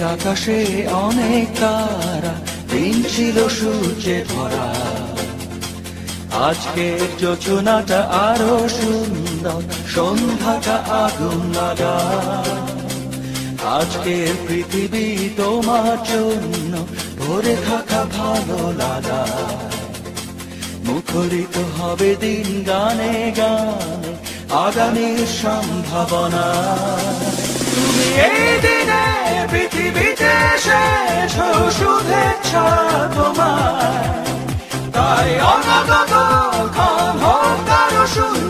আকাশে অনেক তারা, দিন ছিল সূর্যে ভরা। আজকের যোজনাটা আরো সুন্দর, সন্ধ্যাটা আগুন লাগা। আজকের পৃথিবী তোমার জন্য ভরে থাকা ভালো লাগা। মুখরিত হবে দিন গানে গানে, আগামীর সম্ভাবনা। তুমি এই দিনে পৃথিবীতে এসেছ, শুভেচ্ছা তোমার। তাই অনাগত ক্ষণ হোক আরো সুন্দর।